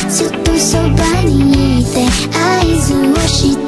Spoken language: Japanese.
ずっとそばにいて合図をして